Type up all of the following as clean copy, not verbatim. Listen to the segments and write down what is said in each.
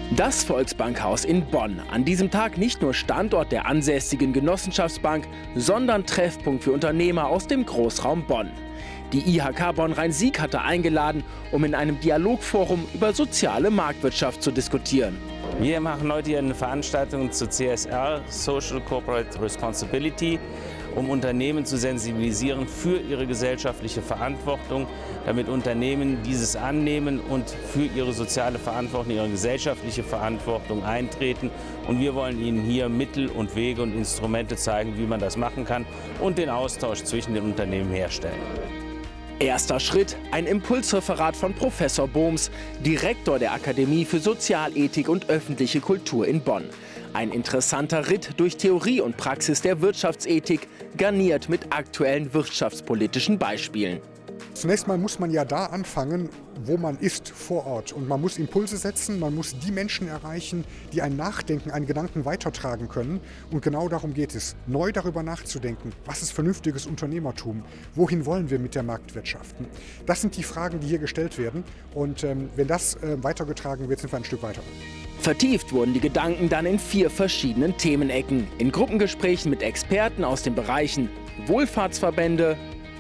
Das Volksbankhaus in Bonn. An diesem Tag nicht nur Standort der ansässigen Genossenschaftsbank, sondern Treffpunkt für Unternehmer aus dem Großraum Bonn. Die IHK Bonn-Rhein-Sieg hatte eingeladen, um in einem Dialogforum über soziale Marktwirtschaft zu diskutieren. Wir machen heute hier eine Veranstaltung zu CSR, Social Corporate Responsibility, um Unternehmen zu sensibilisieren für ihre gesellschaftliche Verantwortung, damit Unternehmen dieses annehmen und für ihre soziale Verantwortung, ihre gesellschaftliche Verantwortung eintreten. Und wir wollen Ihnen hier Mittel und Wege und Instrumente zeigen, wie man das machen kann und den Austausch zwischen den Unternehmen herstellen. Erster Schritt, ein Impulsreferat von Professor Bohms, Direktor der Akademie für Sozialethik und öffentliche Kultur in Bonn. Ein interessanter Ritt durch Theorie und Praxis der Wirtschaftsethik, garniert mit aktuellen wirtschaftspolitischen Beispielen. Zunächst mal muss man ja da anfangen, wo man ist, vor Ort. Und man muss Impulse setzen, man muss die Menschen erreichen, die ein Nachdenken, einen Gedanken weitertragen können. Und genau darum geht es, neu darüber nachzudenken, was ist vernünftiges Unternehmertum, wohin wollen wir mit der Marktwirtschaft. Das sind die Fragen, die hier gestellt werden. Und wenn das weitergetragen wird, sind wir ein Stück weiter. Vertieft wurden die Gedanken dann in 4 verschiedenen Themenecken. In Gruppengesprächen mit Experten aus den Bereichen Wohlfahrtsverbände,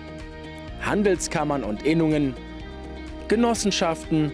Handelskammern und Innungen, Genossenschaften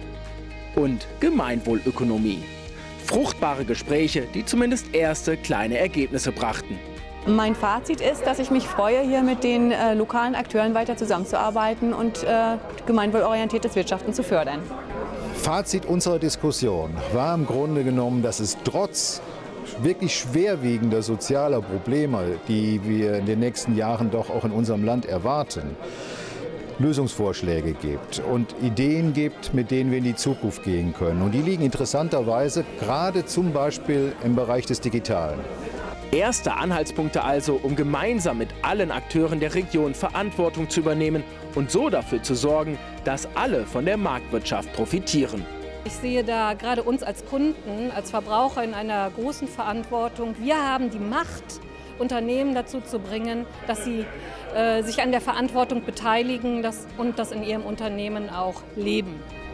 und Gemeinwohlökonomie. Fruchtbare Gespräche, die zumindest erste kleine Ergebnisse brachten. Mein Fazit ist, dass ich mich freue, hier mit den lokalen Akteuren weiter zusammenzuarbeiten und gemeinwohlorientiertes Wirtschaften zu fördern. Fazit unserer Diskussion war im Grunde genommen, dass es trotz wirklich schwerwiegender sozialer Probleme, die wir in den nächsten Jahren doch auch in unserem Land erwarten, Lösungsvorschläge gibt und Ideen gibt, mit denen wir in die Zukunft gehen können. Und die liegen interessanterweise gerade zum Beispiel im Bereich des Digitalen. Erste Anhaltspunkte also, um gemeinsam mit allen Akteuren der Region Verantwortung zu übernehmen und so dafür zu sorgen, dass alle von der Marktwirtschaft profitieren. Ich sehe da gerade uns als Kunden, als Verbraucher in einer großen Verantwortung. Wir haben die Macht, Unternehmen dazu zu bringen, dass sie sich an der Verantwortung beteiligen und das in ihrem Unternehmen auch leben.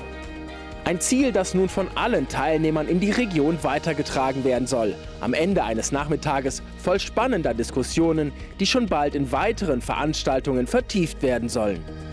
Ein Ziel, das nun von allen Teilnehmern in die Region weitergetragen werden soll. Am Ende eines Nachmittages voll spannender Diskussionen, die schon bald in weiteren Veranstaltungen vertieft werden sollen.